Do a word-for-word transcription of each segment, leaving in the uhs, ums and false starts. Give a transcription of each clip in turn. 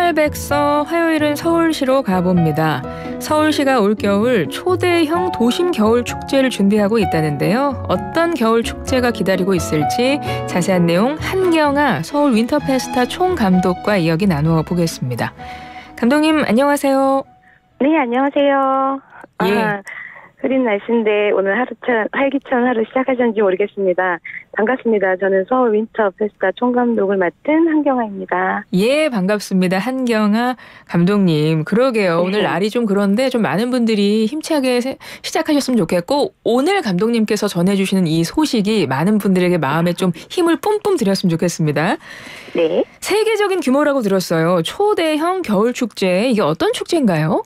백서 화요일은 서울시로 가봅니다. 서울시가 올겨울 초대형 도심 겨울 축제를 준비하고 있다는데요. 어떤 겨울 축제가 기다리고 있을지 자세한 내용 한경아 서울 윈터페스타 총감독과 이야기 나누어 보겠습니다. 감독님 안녕하세요. 네, 안녕하세요. 예. 아, 흐린 날씨인데 오늘 하루찬, 활기찬 하루 시작하셨는지 모르겠습니다. 반갑습니다. 저는 서울 윈터 페스타 총감독을 맡은 한경아입니다. 예, 반갑습니다. 한경아 감독님. 그러게요. 네. 오늘 날이 좀 그런데 좀 많은 분들이 힘차게 세, 시작하셨으면 좋겠고 오늘 감독님께서 전해주시는 이 소식이 많은 분들에게 마음에 좀 힘을 뿜뿜 드렸으면 좋겠습니다. 네. 세계적인 규모라고 들었어요. 초대형 겨울축제. 이게 어떤 축제인가요?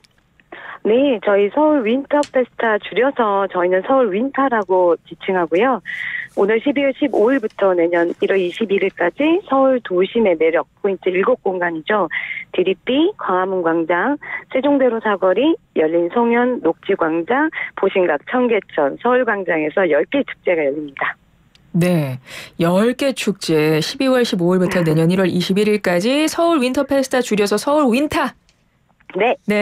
네, 저희 서울 윈터 페스타 줄여서 저희는 서울 윈터라고 지칭하고요. 오늘 십이월 십오일부터 내년 일월 이십일일까지 서울 도심의 매력 포인트 일곱 공간이죠. 디디비, 광화문 광장, 세종대로 사거리, 열린 송연, 녹지광장, 보신각, 청계천, 서울광장에서 열 개 축제가 열립니다. 네, 열 개 축제 십이월 십오일부터 내년 일월 이십일일까지 서울 윈터 페스타 줄여서 서울 윈터. 네. 네.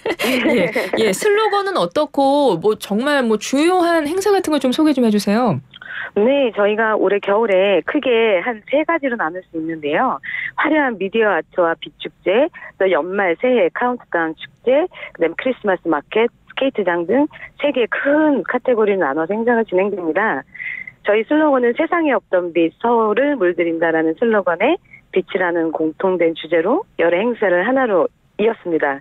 예, 예, 슬로건은 어떻고 뭐 정말 뭐 주요한 행사 같은 걸 좀 소개 좀 해주세요. 네, 저희가 올해 겨울에 크게 한 세 가지로 나눌 수 있는데요. 화려한 미디어 아트와 빛축제, 또 연말 새해 카운트다운 축제, 그다음에 크리스마스 마켓, 스케이트장 등 세 개의 큰 카테고리로 나눠서 행사가 진행됩니다. 저희 슬로건은 세상에 없던 빛, 서울을 물들인다라는 슬로건에 빛이라는 공통된 주제로 여러 행사를 하나로 이었습니다.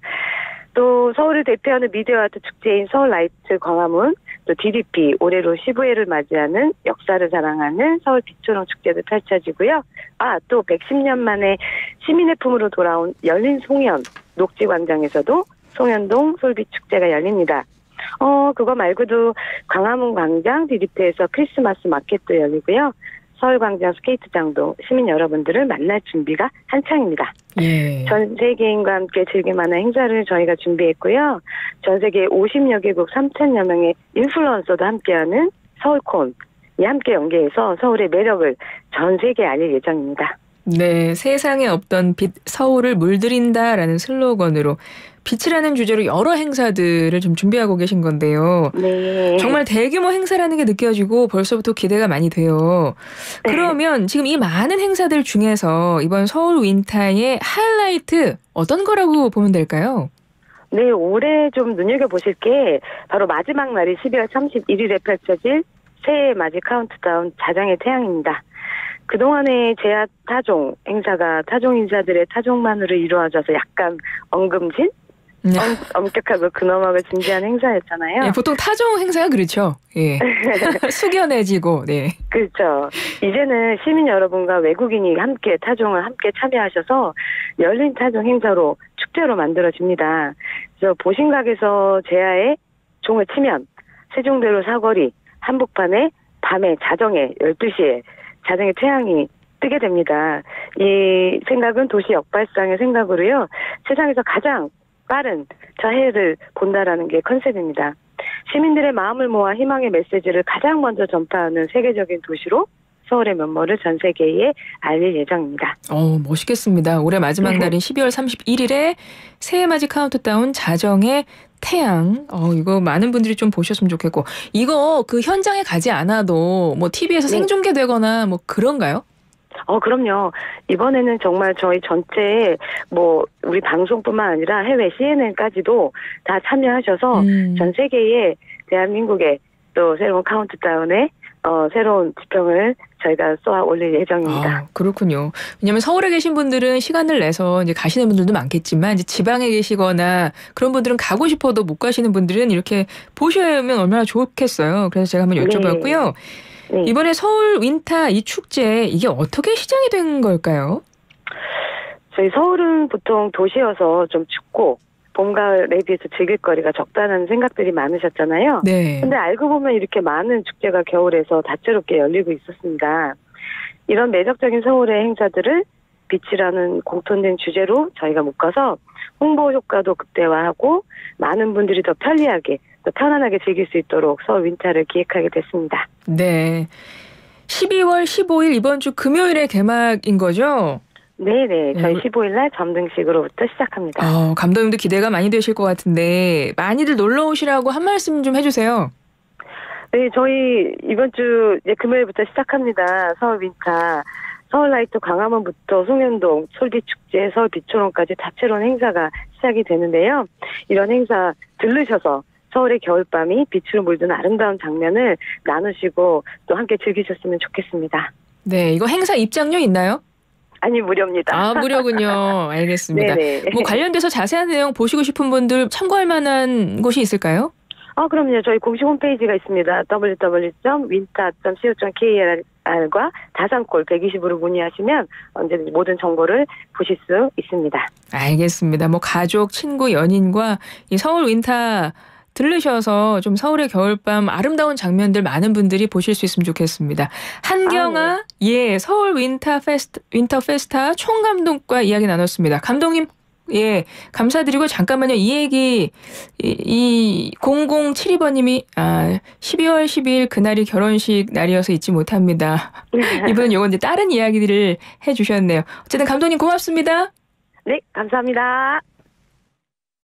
또 서울을 대표하는 미디어 아트 축제인 서울 라이트 광화문, 또 디디피 올해로 십오 회를 맞이하는 역사를 자랑하는 서울 빛초롱 축제도 펼쳐지고요. 아, 또 백십 년 만에 시민의 품으로 돌아온 열린 송연 녹지광장에서도 송연동 솔빛 축제가 열립니다. 어, 그거 말고도 광화문 광장 디디피에서 크리스마스 마켓도 열리고요. 서울광장 스케이트장도 시민 여러분들을 만날 준비가 한창입니다. 예. 전 세계인과 함께 즐길 만한 행사를 저희가 준비했고요. 전 세계 오십여 개국 삼천여 명의 인플루언서도 함께하는 서울콘이 함께 연계해서 서울의 매력을 전 세계에 알릴 예정입니다. 네, 세상에 없던 빛, 서울을 물들인다라는 슬로건으로 빛이라는 주제로 여러 행사들을 좀 준비하고 계신 건데요. 네. 정말 대규모 행사라는 게 느껴지고 벌써부터 기대가 많이 돼요. 그러면 지금 이 많은 행사들 중에서 이번 서울 윈터의 하이라이트 어떤 거라고 보면 될까요? 네, 올해 좀 눈여겨보실 게 바로 마지막 날이 십이월 삼십일일에 펼쳐질 새해 맞이 카운트다운 자정의 태양입니다. 그동안의 제야 타종 행사가 타종 인사들의 타종만으로 이루어져서 약간 엉금진? 네. 엄, 엄격하고 근엄하고 진지한 행사였잖아요. 예, 보통 타종 행사가 그렇죠. 예. 숙연해지고, 네. 그렇죠. 이제는 시민 여러분과 외국인이 함께 타종을 함께 참여하셔서 열린 타종 행사로 축제로 만들어집니다. 그래서 보신각에서 제야의 종을 치면 세종대로 사거리 한복판에 밤에 자정에 열두 시에 자정의 태양이 뜨게 됩니다. 이 생각은 도시 역발상의 생각으로요. 세상에서 가장 빠른 저 해를 본다라는 게 컨셉입니다. 시민들의 마음을 모아 희망의 메시지를 가장 먼저 전파하는 세계적인 도시로 서울의 면모를 전 세계에 알릴 예정입니다. 어, 멋있겠습니다. 올해 마지막 날인 십이월 삼십일일에 새해 맞이 카운트다운 자정의 태양. 어, 이거 많은 분들이 좀 보셨으면 좋겠고. 이거 그 현장에 가지 않아도 뭐 티비에서 네. 생중계되거나 뭐 그런가요? 어, 그럼요. 이번에는 정말 저희 전체 뭐 우리 방송뿐만 아니라 해외 씨엔엔까지도 다 참여하셔서 음. 전 세계에 대한민국의 또 새로운 카운트다운에 어, 새로운 지평을 저희가 쏘아 올릴 예정입니다. 아, 그렇군요. 왜냐하면 서울에 계신 분들은 시간을 내서 이제 가시는 분들도 많겠지만 이제 지방에 계시거나 그런 분들은 가고 싶어도 못 가시는 분들은 이렇게 보시면 얼마나 좋겠어요. 그래서 제가 한번 여쭤봤고요. 네. 네. 이번에 서울 윈터 이 축제 이게 어떻게 시작이 된 걸까요? 저희 서울은 보통 도시여서 좀 춥고 봄, 가을에 비해서 즐길 거리가 적다는 생각들이 많으셨잖아요. 네. 근데 알고 보면 이렇게 많은 축제가 겨울에서 다채롭게 열리고 있었습니다. 이런 매력적인 서울의 행사들을 빛이라는 공통된 주제로 저희가 묶어서 홍보 효과도 극대화하고 많은 분들이 더 편리하게 또 편안하게 즐길 수 있도록 서울 윈터를 기획하게 됐습니다. 네. 십이월 십오일 이번 주 금요일에 개막인 거죠? 네네. 저희 네. 십오 일 날 점등식으로부터 시작합니다. 어, 감독님도 기대가 많이 되실 것 같은데 많이들 놀러 오시라고 한 말씀 좀 해주세요. 네, 저희 이번 주 이제 금요일부터 시작합니다. 서울 윈터, 서울라이트 광화문부터 송현동, 솔비축제, 서울빛초론까지 다채로운 행사가 시작이 되는데요. 이런 행사 들르셔서 서울의 겨울밤이 빛으로 물드는 아름다운 장면을 나누시고 또 함께 즐기셨으면 좋겠습니다. 네, 이거 행사 입장료 있나요? 아니, 무료입니다. 아, 무료군요. 알겠습니다. 네네. 뭐 관련돼서 자세한 내용 보시고 싶은 분들 참고할 만한 곳이 있을까요? 아, 그럼요. 저희 공식 홈페이지가 있습니다. 더블유 더블유 더블유 점 윈터 점 씨오 점 케이알과 다산콜 백이십으로 문의하시면 언제든지 모든 정보를 보실 수 있습니다. 알겠습니다. 뭐 가족, 친구, 연인과 이 서울 윈터 들르셔서 좀 서울의 겨울밤 아름다운 장면들 많은 분들이 보실 수 있으면 좋겠습니다. 한경아, 아, 네. 예, 서울 윈터 페스트, 윈터 페스타 총감독과 이야기 나눴습니다. 감독님, 예, 감사드리고 잠깐만요. 이 얘기, 이, 이 공공칠이 번님이 아, 십이월 십이일 그날이 결혼식 날이어서 잊지 못합니다. 이분은 요건 이제 다른 이야기들을 해주셨네요. 어쨌든 감독님 고맙습니다. 네, 감사합니다.